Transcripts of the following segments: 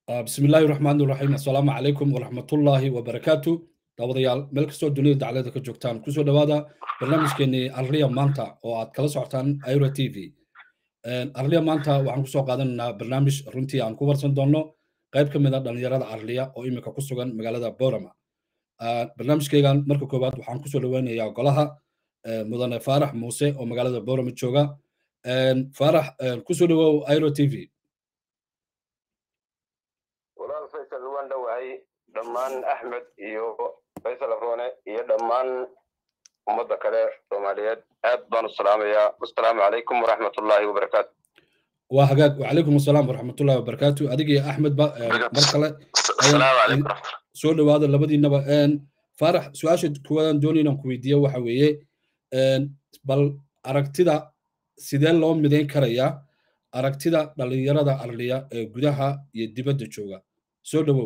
بسم الله الرحمن الرحيم السلام عليكم ورحمة الله وبركاته دawadayaal meel kastoo dunida dacalada ka joogtaan kusoo dhawaada barnaamijkeenii arliya maanta oo aad kala socotaan Airo TV arliya maanta waxaan kusoo qaadanaynaa barnaamij runtii aan ku warsan doono qayb ka mid ah dhalinyarada arliya oo imika ku sugan magaalada Boorama barnaamijkaygan marka koowaad waxaan kusoo dhaweynayaa golaha mudane Faarax Muuse oo magaalada Boorama jooga Faarax kusoo dhawow Airo TV walaal Faysal waan dhawahay dhammaan Axmed iyo Faysal Afroone iyo dhammaan ummadda kale Soomaaliyeed aad baan u salaamayaa assalaamu calaykum waraxmatullaahi wabarakaatu وحقاك وعليكم السلام ورحمة الله وبركاته أديك أحمد مركلة السلام عليكم سؤال هذا لبدي نبأ فرح سؤال كوان دوني نكويديا وحويه بل أركتدا سيدان لهم مدين كريا أركتدا دليرة دا أرليا جدها يدبد الشوغا سودو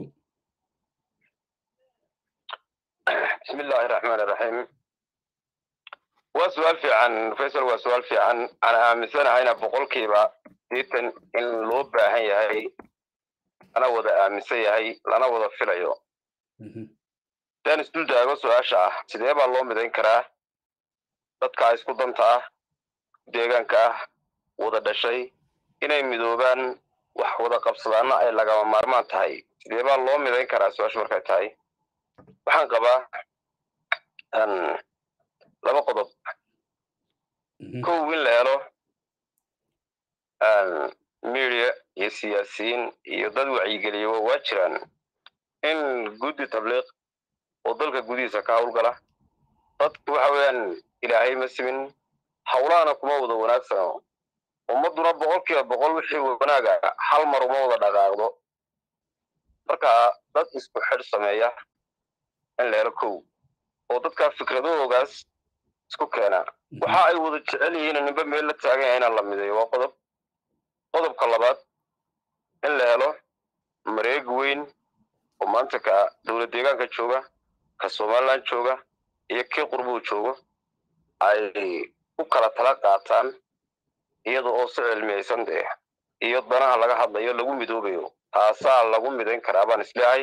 بسم الله الرحمن الرحيم وسؤال في عن فيصل وسؤال في عن أنا مثلا هنا بقول كيبا جدا إن لوبا هي أنا وضع مسيا هي أنا وضع فيلايو تاني سؤال ده سؤال شاء سيدي الله مدين كرا تتكا يسكتم تا ديجان كا وضع دشي إن يمدوبان وحوض قبصلانا أي لقى مرمان تاي سيدي الله مدين كرا سؤال شورك تاي وحن قبا أن لما قضب كوين لهلو ميديا يسياسيين يضد وعيقلي وواجران إن جودي تبليغ وضلك جودي سكاول قلا ضد وحويان إلهي مسمين حولانا كما وضع وناكسنا ومدنا بقول وحي وناقا حال مرمو وضع دقاقضو marka dad isku xir sameeya in la yarko oo dadka fikradoogaas isku keena waxa ay wada jecel yihiin inba meel la taagan yahay in la mideeyo waa qodobka labaad in la helo mareeg weyn oo maanta ka dawlad deegaanka jooga ka Soomaaliland jooga iyo kii qurbo jooga ay u kala tala qaataan iyadoo oo si cilmiyeysan iyo danaha laga hadlayo lagu midoobayo taasaa lagu midayn karaa baan isleeyahay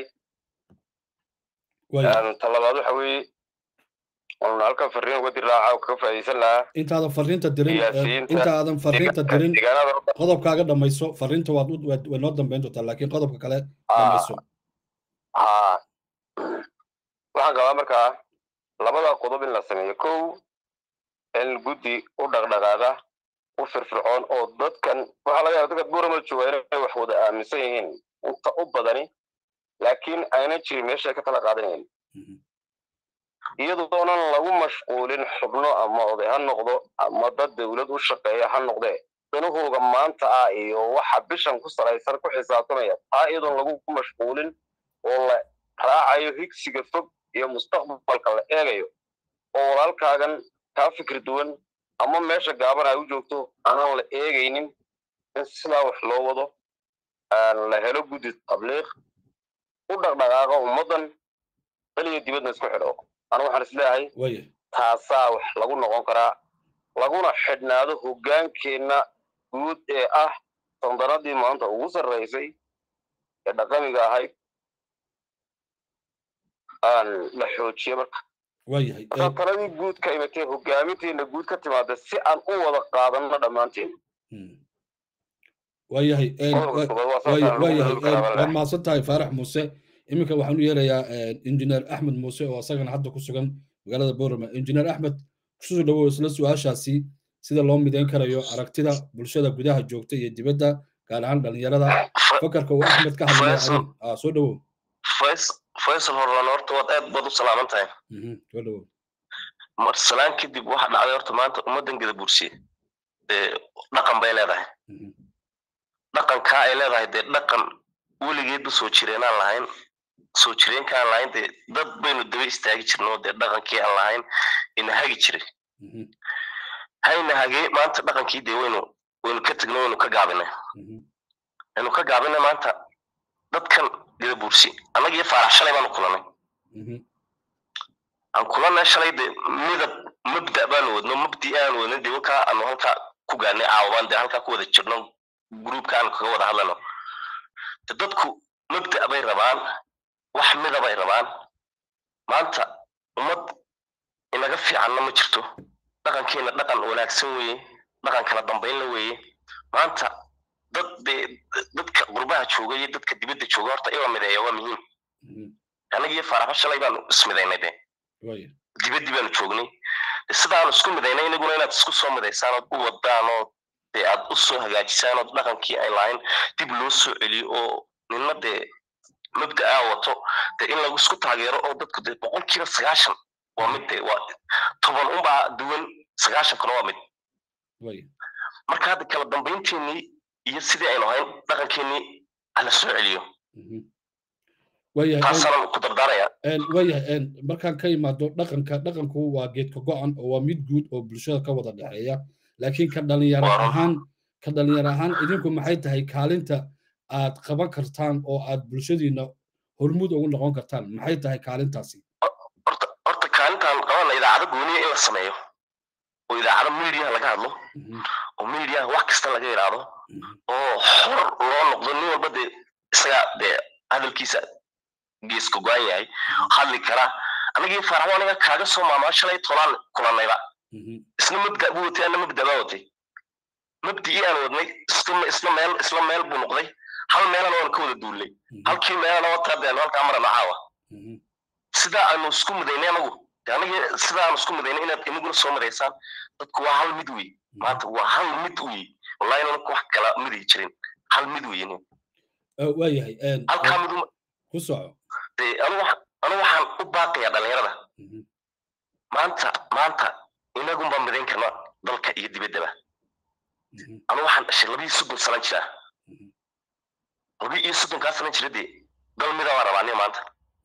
talabaad waxa weeye أنا ألقى فرين ودير لا عاو كيف يسلا أنت هذا فرين تدرين أنت هذا فرين تدرين قضب كاغا دميسو فرين توادود ونودم بينتو لكن قضب كالا دميسو waxaan qabaa marka labada qodob in la sameeyo kow in gudi u dhaqdhaqaaqa u firfircoon oo dadkan waxa laga yaabaa dadka Boorama jooga inay wax wada aaminsan yihiin inta u badani laakiin ayna jirin meesha ka tala qaadanayeen iyadoo aan lagu mashquulin xubno ama oday ha noqdo ama dad dawlad u shaqeeya ha noqdee danahooga maanta ah iyo waxa bishan ku salaysan ku xisaabtamaya iyadoo lagu mashquulin oo la raacayo higsiga fog iyo mustaqbalka la eegayo oo walaalkaagan ka fikir duwan ama meesha gaaban ay u joogto aanan la eegaynin in sida wax loo wado la helo gudi tabliiq u dhaqdhaqaaqa ummadan qaliya dibadna isku xidho أنا وحنا سلاحي تاسع لقول نقول لقونا حدنا هذا هجان كنا جود تنظرات دي ما أنت وصل رئيسي الدقامي جاهي لحوت شيء وياي ترى دي جود كلمتي هجامتي إن جود كتير هذا سي أن أول قادنا دمانتين وياي وياي ما صدق فرح موسى imika waxaan u yeerayaa engineer Axmed Muuse oo asagana hadda ku sugan magaalada Boorama engineer Axmed kusoo dhawow isla su'aashaasi sida loo mideyn karayo aragtida bulshada gudaha joogta iyo dibadda gaar ahaan dhalinyarada fakarka uu Axmed ka hadlay soo dhawow Faysal horta waad aad baad u salaaman tahay soo dhawow mar salaan kadib waxa dhacday horta maanta ummadan gada bursi dhaqan bay leedahay dhaqanka ay leedahay dhaqan weligeed soo jireenaan lahayn soo jireen ka lahayn dad baynu daba istaagi jirnoo dhaqankii aan lahayn in hagi jiray hayna hage maanta dhaqankii waynu ka tagno waynu ka gaabinay maanta dadkan gada bursi anaga iyo Faarax shalay baan kulanay aan kulanay shalay midab mabda baan wadno mabdi aan wadno ka aan halka ku gaarnay aawaan halka ku wada jirno groupkan ka wada hadlano dadku مبدأ أبي ربان وحمد أبي ربان ما أنت ومد إن قفي عنا مجرته لكن كنا لكن ولاك سوي لكن كنا ضمبين لوي ما أنت dadka qurbaha joogay dadka dibadda jooga horta iyaga mideeya waa muhiim aniga faraha shalay baan ismidaynay dibaddi baan joognay sidaan isku midaynay inaguna inaad isku soo midaysaan oo u wadaan oo aad u soo hagaajisaan oo dhaqankii ay lahayn dib loo soo celiyo oo ninna mabda'a wato in lagu isku taageero oo dadku boqolkiiba 90 waa mid waa toban unbaa duwan 90 kuna waa mid marka hadda kala dambeyntiinii iyo sidii aynu ahayn dhaqankeennii ala soo celiyo taasaan ku dardaaraya markaan ka imaado dhaqanku waa geedka go'an oo waa mid guud oo bulshada ka wada dhexeeya laakiin ka dhalinyaro ahaan idinku maxay tahay kaalinta aad qaban kartaan oo aad bulshadiina hormuud ugu noqon kartaan maxay tahay kaalintaasi horta kaalintaan qabana idaacada gooniya in la sameeyo oo idaacada media laga hadlo oo media wax kasta laga yiraahdo oo xor loo noqdo nin walba isaga hadalkiisa geeska go'an yahay hadli kara anigii faraxwaniga kaaga soo maamashalay tolan kulanayba isna mabda buu watay ana mabda baa watay mabdii aan wadnay isla meel buu noqday hal meelana waan ka wada duulay halkii meelana wata been halka amar macaawa sida aanu isku midaynay anagu aniga sida aanu isku midaynay inaad inaguna soo midaysaan dadku waa hal mid weey maanta waa hal mid weey wallahi inaan wax kala mid jirin hal mid weeyeen waayahay halka mid ku soco anu waxaan u baaqayaa dhalinyarada maanta inagu baan midayn karnaa dalka iyo dibaddaba anu waxaan dhashay 2 sano jira 2 sano jira dal mida waa rabaa maanta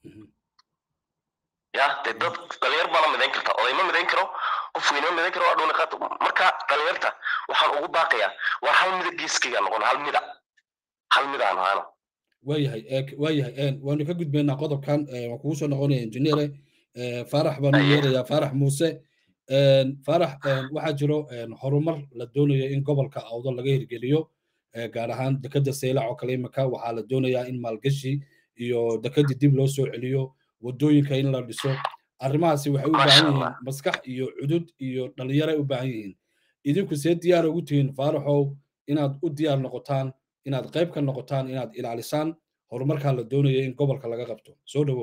ya dad dhalinyar baan midayn kartaa oo ma midayn karo qof weyn ma midayn karo oo dhown qaat marka dhalinyarta waxaan ugu baaqayaa war hal mid geeskiga noqon hal mid aan haano waayahay waanu ka gudbaynaa qodobkan waan kugu soo noqonaya engineer farax baan u yeerayaa farax muuse farax waxaa jiro horumar la doonayo in gobolka awdo laga hirgeliyo gaar ahaan dekada Seylac oo kale imaka waxaa la doonayaa in maalgashi iyo dekada dib loo soo celiyo wadooyinka in la dhiso arrimahaasi waxay u baahan yihiin maskax iyo cudud iyo dhalinyaro u baahan yihiin idinku see diyaar ugu tihiin faraxow inaad u diyaar noqotaan inaad qayb ka noqotaan inaad ilaalisaan horumarka la doonayo in gobolka laga qabto soo dhawow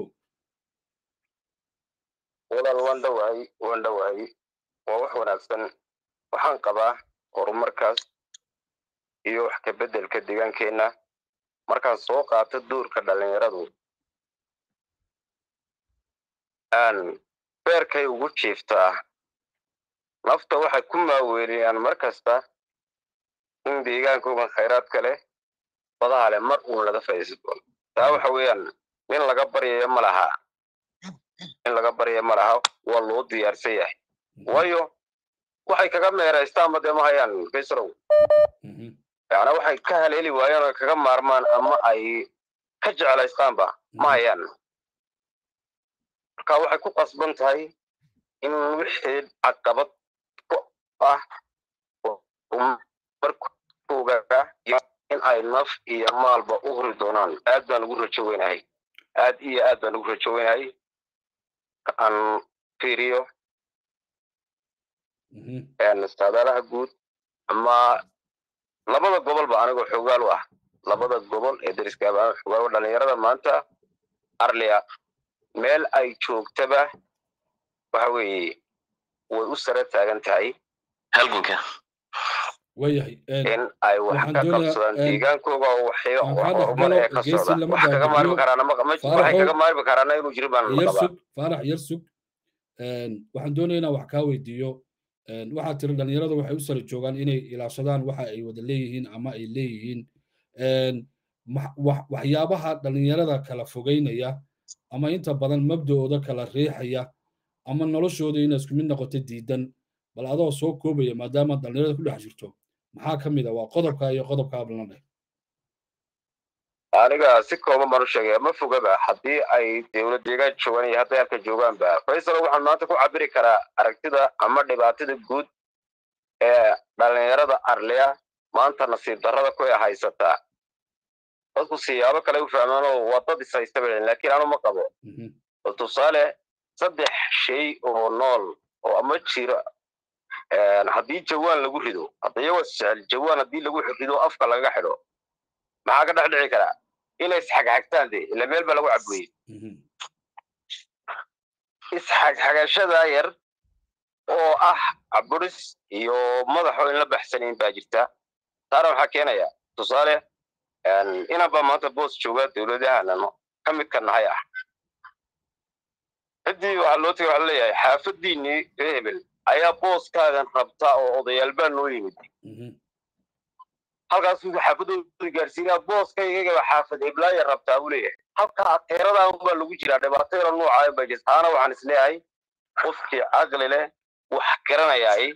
walaal waan dhawaay waa wax wanaagsan waxaan qabaa horumarkaas iyo wax ka bedelka deegaankeena markaan soo qaato doorka dhalinyaradu aan beerkay ugu jiiftaa nafta waxay ku maaweeliyaan markasta in deegaankooda khayraad kale badaha leh mar uu laga faa'iideysto taa waxa weeyaan in laga baryayo malaha waa loo diyaarsan yahay waayo waxay kaga meeraystaan ma ma hayaan kaysrow yaana waxay ka haleeli waayaan oo kaga maarmaan ama ay ka jeclaystaanba ma hayaan marka waxay ku qasban tahay in wixii caqabad ku ah markooga in ay naf iyo maalba u huri doonaan aad baan ugu rajo weynahay aan fiiriyo saadaalaha guud ama labada gobol ba anigoo xogaal u ah labada gobol ee dariska baa xogaal dhalinyarada maanta arliya meel ay joogtaba waxa weeye way u sare taagan tahay halganka wayahay in ay wax ka qabsadaan deegaankooga oo horumar ee ka socda wax kaga maarmi karaan inuu jiro baan qabaa farax yarsug waxaan doonaynaa wax kaa weydiiyo waxaa tiri dhalinyarada waxay u sare joogaan inay ilaashadaan waxa ay wada leeyihiin ama ay leeyihiin waxyaabaha dhalinyarada kala fogeynaya ama inta badan mabda'ooda kala riixaya ama noloshooda inay isku mid noqoto diidan bal adoo soo koobaya maadaama dhalinyarada ku dhex jirto maxaa ka mid ah waa qodobka iyo qodobka ablanay aniga si kooban baan u sheegaya ma fogaba haddii ay dawlad deegaan joogaan iyo hadday halka joogaanba faysal waxaan maanta ku cabiri karaa aragtida ama dhibaatada guud ee dhalinyarada arliya maanta nasiib darrada ku haysataa dadku siyaabo kale u fahmaan oo waa dad ishaysta bay laakiin anu ma qabo tusaale saddex shay oo nool oo ama jira haddii jawaan lagu rido haddii wasal jawaan haddii lagu rido afka laga xidho maxaa ka dhex dhici karaa inay isxagxagtaan de ila meel ba lagu cabuyey isxagxagashada yar oo ah caburis iyo madaxo in la baxsanayn baa jirta taana waxaa keenaya tusaale inaba maanta boos jooga dowladahana ka mid ka nahay ah hadii waxa loo tagay waxa leeyahay xaafadiini hebel ayaa booskaagan rabta oo odayaal baa noo yimid halkaas uu xaafadooda gaarsiinaa booskayga xaafad heblaaya rabtaa uu leeyahay halka ateerada baa lagu jiraa dhibaatada nooca baa jirtaana waxaan isleeyahay qofkii aqli leh wax garanayay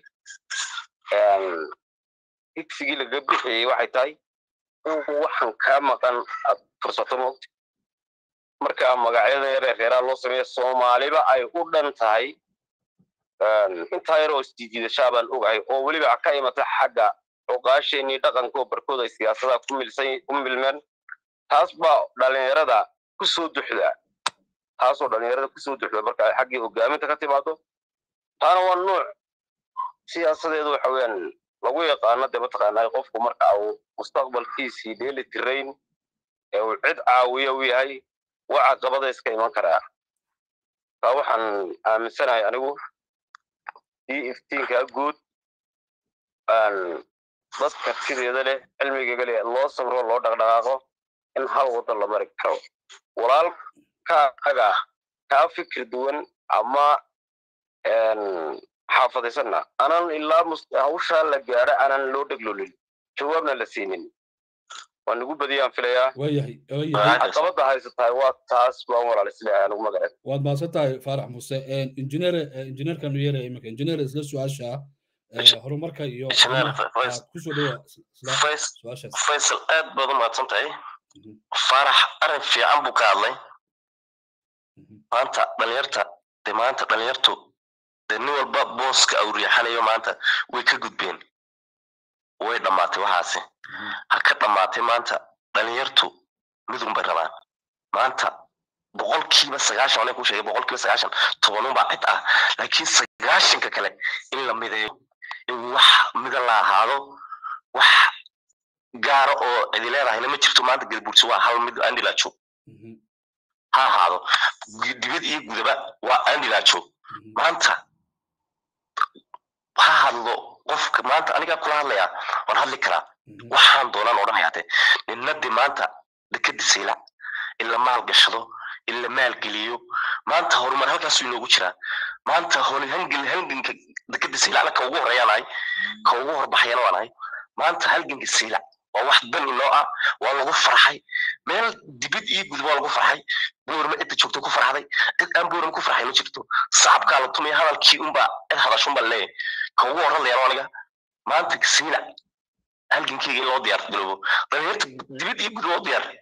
igsigii laga bixiyay waxay tahay waxaan ka maqan fursato moogta marka magacyada reeraa loo sameeyo Soomaaliba ay u dhan tahay inta yar oo isdiidasha baan ogahay oo waliba ka imata xagga ogaasheenii dhaqanka barkooda siyaasadda ku milmeen taas baa dhalinyarada ku soo duxda marka ay xaggii hogaaminta ka timaado taana waa nooc siyaasadeedu waxa weeyaan lagu yaqaan daba taqaanay qofku marka uu mustaqbalkiisa dheeli tirayn ee uu cid caawiyo u yahay waxa qabada iska iman karaa waxaan aaminsanahay anigu iftiinka guud dadka sideeda leh cilmiga leh loo sabro loo dhaqdhaqaaqo in hal wada la mari karo walaalkaaga ka fikir duwan ama xaafadaysanna anan ilaa hawsha la gaaro anan loo dhaglolin jawaabna la siinin waan ugu badiyaan filayaa wayahay qabada haysataa waa taas baan walaal isleeyahay anigu magaceed waad maasantahay Faarax Muuse injineerkan u yeeray imika injineer isla su'aasha horumarka iyo ku soo dhawaad su'aashaas Faisal aad baad u mahadsantahay Faarax arrin fiican buu ka hadlay maanta dhalinyartu nin walba booska uu riixanayo maanta way ka gudbeen way dhamaatay waxaasi ha ka dhamaatay maanta dhalinyartu midun bay rabaan maanta boqolkiiba 90 aan ku sheegay boqolkiiba 90 tobanun baa cid ah laakiin 90 kale in la mideeyo in wax midan la ahaado wax gaar oo cid leedahay ma jirto maanta galbursi waa hal mid aan dilaajo ha ahaado dibad iyo gudaba waa aan dilaajo maanta ha hadlo qofka maanta aniga kula hadlaya waan hadli karaa waxaan doonaan odhanayaate ninadi maanta dekadisayla illa maal gashado illa maal geliyo maanta horumar halkaas inoogu jira maanta halganka dekadisayla ka ugu horeeyaanay ka ugu horbaxayana waanahay maanta halganka sayla waa wax dan inoo ah waa lagu farxay meel dibad iyo gudub waa lagu farxay boorma inta joogto ku farxday dad aan boorma ku farxay ma jirto saabka la tumay hadalkii unba hadashunba leeyahay ka ugu horeeyaan aniga maanta sayla halgankeyga loo diyaar garoobo dhalinyarta dibad iyo gudub loo diyaar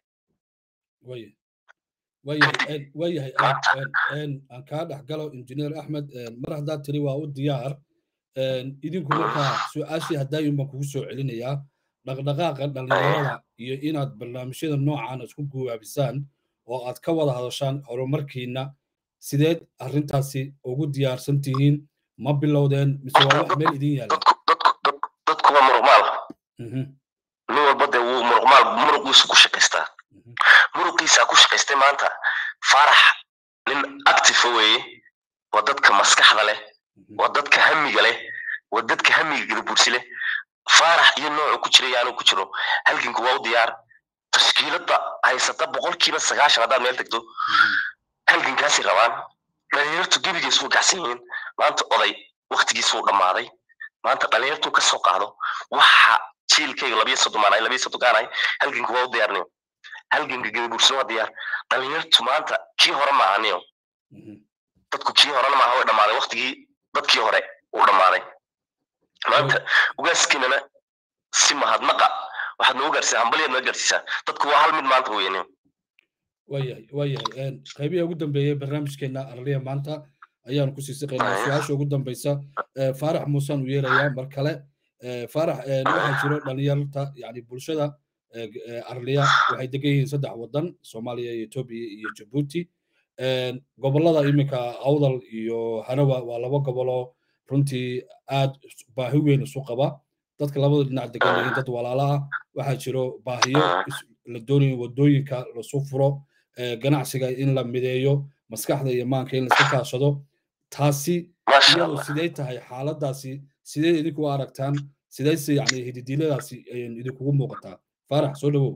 wayahay aan kaa dhex galo injineer Axmed mar haddaad tiri waa u diyaar idinku markaa su'aashii haddaayin baan kugu soo celinayaa dhaqdhaqaaqa dhalinyarada iyo inaad barnaamijyada noocan isku guwaabisaan oo aad ka wada hadashaan horumarkiina sideed arrintaasi ugu diyaarsan tihiin ma bilowdeen mise waa wax meel idin yaala dadku waa muruqmaal nin walba dee wuu muruqmaal muruqiisa ku shaqaystaa muruqiisa ku shaqaystay maanta Faarax nin active weeye waa dadka maskaxda leh waa dadka hamiga leh waa dadka hamiga galbursi leh Faarax iyo nooc ku jiray aanu ku jiro halkinku waa u diyaar tashkiilada haysata boqolkiiba 90 hadaad meel tagto halkinkaasi rabaan dhalinyartu gebigiisu u gaxsanyiin maanta oday waqtigiisu u dhamaaday maanta dhalinyartu ka soo qaado waxa jiilkayga 230 gaanay halkinku waa u diyaarnay halkinka galbursi waa diyaar dhalinyartu maanta kii hore ma ahaniyo dadku kii hore ma aha way dhamaaday waqtigii dadkii hore u dhamaaday maanta ugaaskinana si mahadnaqa waxaad noo gaarsiisaa hambaliyad noo gaarsiisaa dadku waa hal mid maanta weeyeen wayahay qaybihi ugu dambeeyay barnaamijkeena arliya maanta ayaan ku sii siqaynaa su'aasha ugu dambaysa Faarax Muuse u yeerayaa mar kale Faarax waxaa jiro dhalinyarta yani bulshada arliya waxay degan yihiin 3 wadan Soomaaliya iyo Ethiopia iyo Djibouti gobolada iminka awdal iyo hanawa waa 2 gobolo runtii aad baahi weyn isu qaba dadka labada dhinac degan yihiin dad walaalo ah waxa jiro baahiyo la doonayo wadooyinka la soo furo ganacsiga in la mideeyo maskaxda iyo maanka in la iska kaashado taasi iyadu sidee tahay xaaladaasi sidee idinku aragtaan sidee si yani hididiladaasi idinku muuqataa farax soo dhawow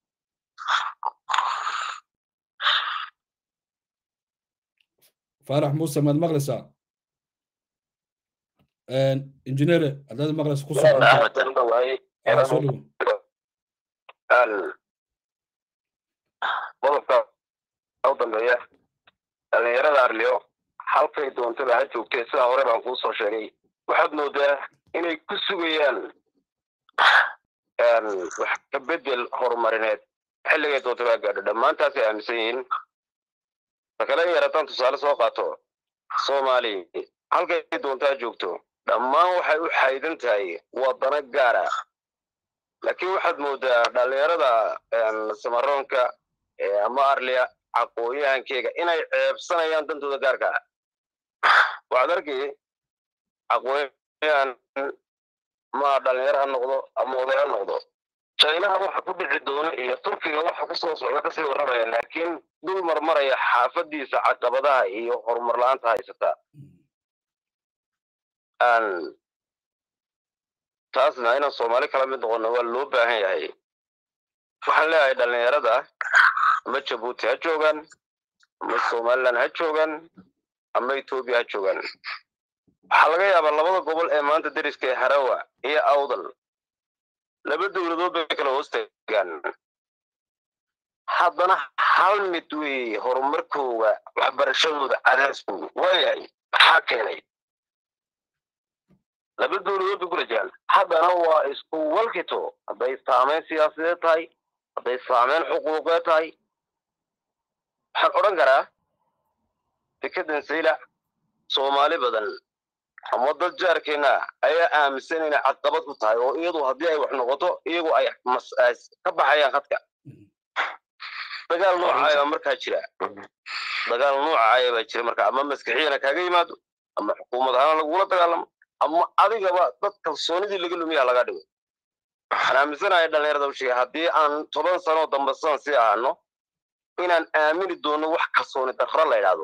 farax muuse maad maqlaysaa injineer haddaad maqlayso ku soo qodobka u dambeeya dhalinyarada arliyo halkay doontaba ha joogtee sida hore baan kuu soo sheegay waxaad moodaa inay ku sugayaan wax ka bedel horumarineed xilligay doontaba gaadho dhammaantaasay aaminsan yihiin makale yarataan tusaale soo qaato soomaali halkay doontaa joogto dhammaan waxay u xaydan tahay wadano gaara laakiin waxaad moodaa dhalinyarada samaroonka ama arliya aqoonyahankeyga inay ceebsanayaan dantooda gaarka waxaad arkay aqoonyahan ma dhalinyaro ha noqdo ama oday ha noqdo chinaha waxa ku dhici doona iyo turkiga waxa ku soo socda kasii warramaya laakiin dul marmaraya xaafadiisa caqabadaha iyo horumar la'aanta haysata taasna inaan Soomaali kala mid noqono waa loo baahan yahay waxaan leeyahay dhalinyarada ama Djibouti ha joogan ama Somaliland ha joogan ama Ethiopia ha joogan waxaa laga yaabaa 2 gobol ee maanta dariska ee Harawa iyo Awdal 2 dawladood bay kala hoostegaan haddana hal mid wey horumarkooda waxbarashadooda cadaadskooda waayahay maxaa keenay 2 dawladood kula jaan haddana waa isku walkito hadday saameyn siyaasadeed tahay hadday saameyn xuquuqeed tahay waxaan odhan karaa dekedan sayla Soomaali badan ama dad jaarkeena ayaa aaminsan inay caqabad ku tahay oo iyadu haddii ay wax noqoto iyagu ay ka baxayaan khadka dagaal noocaaya markaa jira dagaal noocaaya baa jira markaa ama maskaxiyana kaaga yimaado ama xukuumad ahaan lagula dagaalamo ama adigaba dad kalsoonidii laga lumiyaa laga dhigo waxaan aaminsanahay dhalinyarada u sheegay haddii aan 10 sano dambe sii ahaano inaan aamini doono wax kalsooni darro la yidhaahdo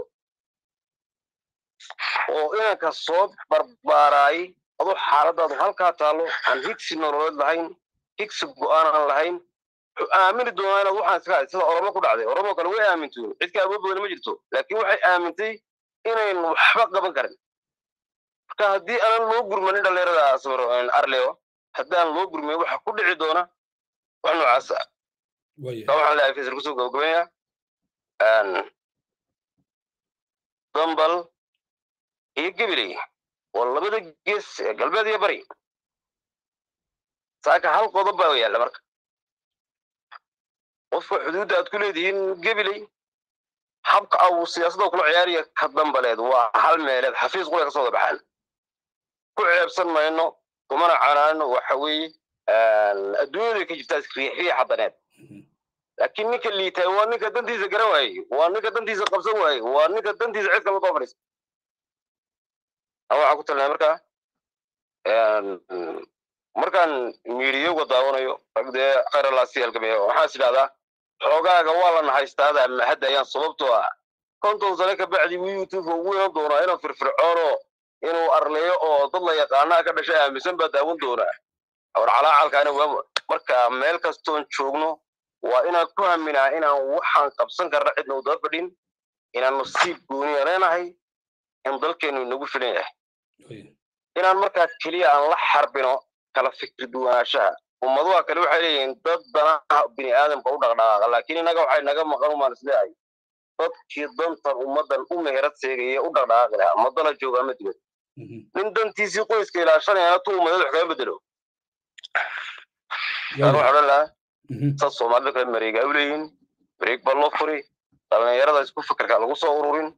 oo inanka soo barbaaray adoo xaaladaadu halkaa taalo aan higsi nololeed lahayn higsi go'aan aan lahayn aamini doonaa inaad waxaan iska sida oromo ku dhacday oromo kale way aamintoon cid ka awood badan ma jirto laakiin waxay aamintay inayn waxba qaban karin marka haddii aan loo gurmanin dhalinyarada asmaroon arleo haddaan loo gurmayn waxa ku dhici doona wax noocaas ah waxaan leeyahay fiisir kusoo gabagabaya dambal iyo gabiley oo 2 gees galbeed iyo bari saaka hal qodob baa yaala marka qofka xuduudda aad ku leedihiin gabiley habka aw siyaasadda kula ciyaariya ka dambaleed waa hal meeleed xafiis qolka soo baxaan ku ceebsan mayno kumana canaano waxa weeye adduunyada ka jirta riixii xadaneed laakiin ninka liitay waa ninka dantiisa garan waayay waa ninka dantiisa qabsan waayay waa ninka dantiisa cid kale u fariis waxaan ku talnaa markaan miidiyoga daawanayo ragdee khayr allah si halgamaya waxaan sidaadaa xoogaaga waa la naxaystaada ama hadda ayaan sababtoo ah 50 sano ka bacdi YouTube ugu yeelan doonaa inuu firfircoono inuu arleeyo oo dad la yaqaana ka dhashay aaminsan baa daawan doonaa war calaalkaana waa marka meel kastoon joogno waa inaan ku haminaa inaan waxaan qabsan karno cidna u daba fadhin inaan nasiib gooni leenahay in dalkeenu nagu filan yahay inaan markaa kaliya aan la xarbino kala fikir duwanaanshaha ummadaha kale waxay leeyihiin dad danaha bini aadamka u dhaqdhaqaaqa laakiin inaga waxay naga maqan u maanisleeyahay dadkii dantan ummadan u meherad seegaya u dhaqdhaqaaqi lahaa ama dala jooga ama dibad nin dantiisii qoyska ilaashanayana tuu ummada wax kaga bedelo waxaan odhan lahaa sad soomaalida kale mareega u leeyihiin mareeg baa loo furi dhalinyarada isku fikirka lagu soo ururin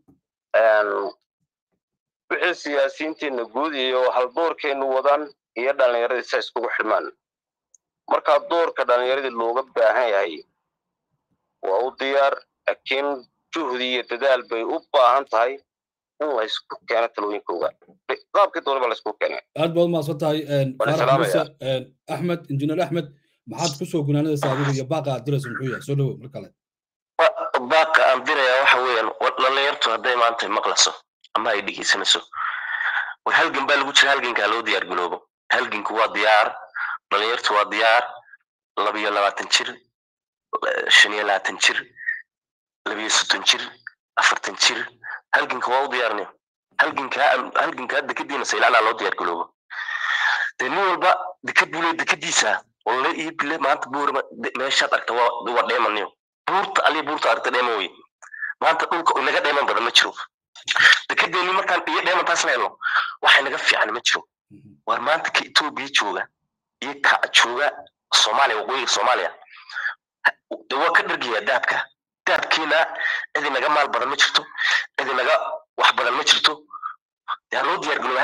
wixii siyaasiyiinteena guud iyo haldoorkeenu wadaan iyo dhalinyarada isa iskugu xidhmaan marka doorka dhalinyarada looga baahan yahay waa u diyaar laakiin juhdi iyo dadaal bay u baahan tahay in la isku keeno talooyinkooda qaabkii doonaba la isku keenay aad baad umahadsan tahay faarax muuse axmed injineer axmed maxaad kusoo gunaanadaysaa adiga iyo baaqa aad dirayso muxuu yahay soo dhawow mar kale baaqa aan dirayaa waxa weeyaan dhalinyartu hadday maanta maqlayso ama ay dhegeysanayso war halgan baa lagu jira halgankaa loo diyaar galoobo halganku waa diyaar dhalinyartu waa diyaar 22 jir 25 jir 60 jir 40 jir halganka waa u diyaarnay halganka hadda kadibna saylaana loo diyaar galoobo nin walba dekadiisa walla iyo bile maanta buurma meeshaad aragta waa dheemanayo buurta aragta dheema wey maanta dhulka inaga dheeman badan ma jiro dekedeeni markaan iyo dheemantaas leelo waxay naga fiican ma jiro war maanta ka Itoobiya jooga iyo ka jooga Soomaaliya waqooyiga Soomaaliya waa ka dhargiya daabkiina idin naga maal badan ma jirto idin naga wax badan ma jirto yaa loo diyaar galoobo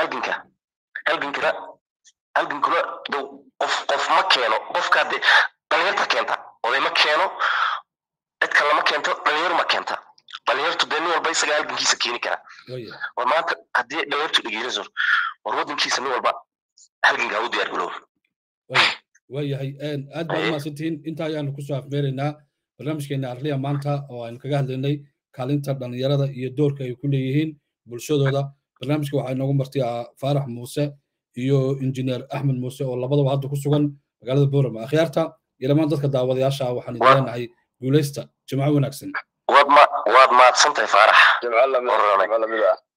halgankuna qof ma keeno qofka dhalinyarta keenta oday ma keeno cid kale ma keento dhalinyaro ma keenta dhalinyartu nin walba isaga halgankiisa keeni kara war maanta haddii dhalinyartu dhegeysanayso war wadankiisa nin walba halganka u diyaar galoobo waayahay aad baad umahadsantihiin inta ayaanu kusoo afmeeraynaa barnaamijkeena arliya maanta oo aynu kaga hadlaynay kaalinta dhalinyarada iyo doorka ay ku leeyihiin bulshadooda barnaamijka waxaa inoogu martay faarax muuse iyo injineer axmed muuse oo labadaba hadda ku sugan magaalada boorama akhyaarta iyo dhammaan dadka daawadayaasha waxaan idin leenahay guulaysta jimco wanaagsan waad mahadsantahay faarax jimco lamida